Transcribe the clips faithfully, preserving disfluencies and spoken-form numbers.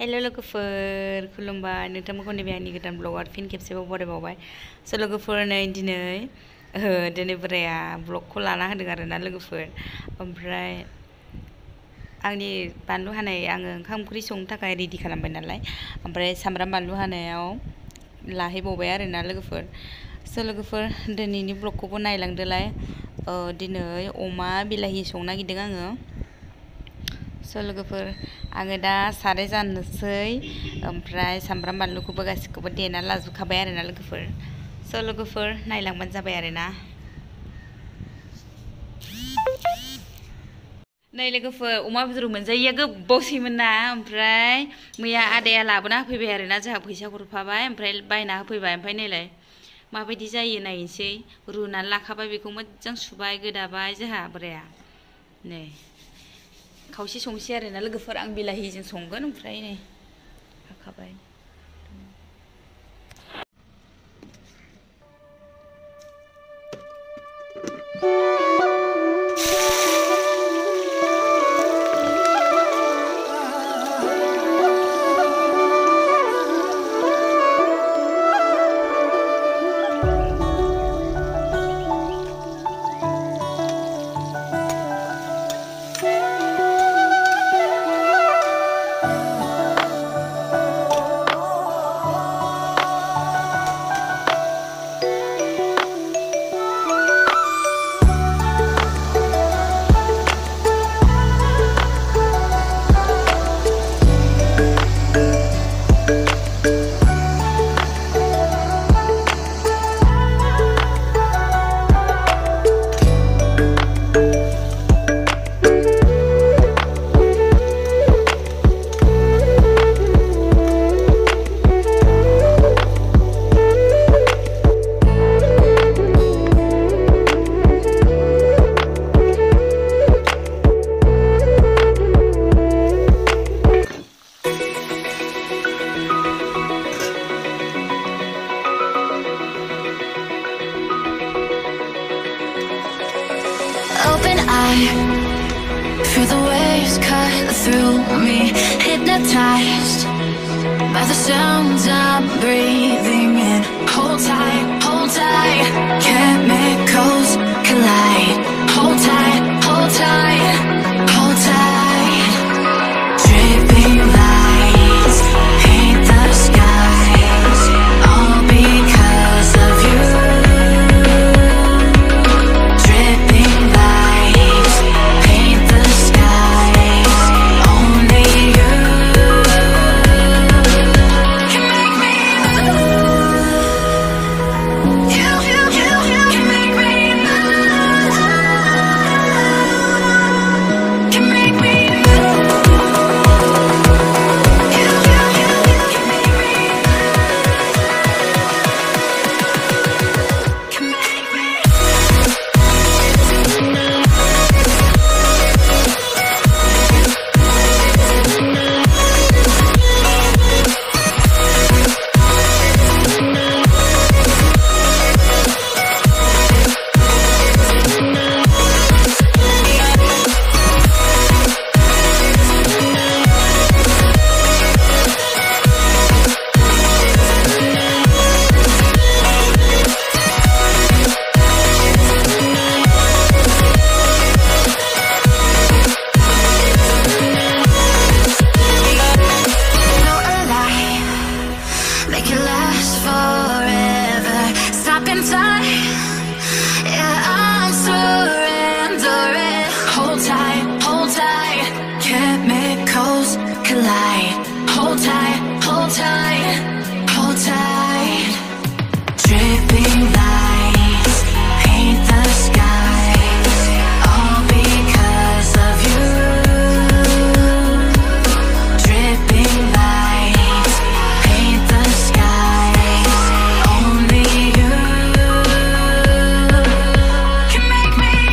Hello लोगोफोर खुलुमबाय नोंथांमोनखौ नैबे आंनि गोदान ब्लगाव फिन खेबसेबाव बरायबावबाय स' लोगोफोर नै दिनै दिनै बोराया ब्लगखौ लाना होदों आरोना लोगोफोर ओमफ्राय आंनि बानलु हानाय आङो ओंखाम ओंख्रि संनो थाखाय रेडि खालामबाय नालाय ओमफ्राय सामब्राम बानलु हानायाव लाहैबावबाय आरोना लोगोफोर स' लोगोफोर दिनैनि ब्लगखौबो नायलांदोलाय दिनै अमा बिलाहि संनो नागिरदों आङो स' लोगोफोर आङो दा साराय जाननोसै ओमफ्राय सामब्राम बानलुखौबो गासिखौबो देना लाजोबखाबाय आरोना लोगोफोर स' लोगोफोर नायलांबानो जाबाय आरोना नै लोगोफोर अमा बेदर मोनजायैया गोबावसैमोन ना ओमफ्राय मैया आदाया लाबोना होफैबाय आरोना जोंहा फैसा हरफाबाय ओमफ्राय बायना होफैबाय ओमफ्राय नायलाय माबायदि जायो नायनोसै रुनानै लाखाबाय बेखौ मोजां सुबाय गोदाबाय जोंहा बोराया नै खावसे संसै आरोना लोगोफोर आं बिलाहिजों संगोन ओमफ्राय नै हाखाबाय Feel the waves cut through me, hypnotized by the sounds I'm breathing in. Hold tight, hold tight, chemicals collide. Hold tight, hold tight, hold tight. Dripping lights paint the skies, all because of you.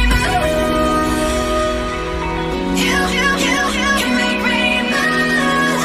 You, you, you, you can make me move.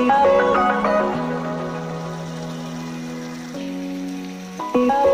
you.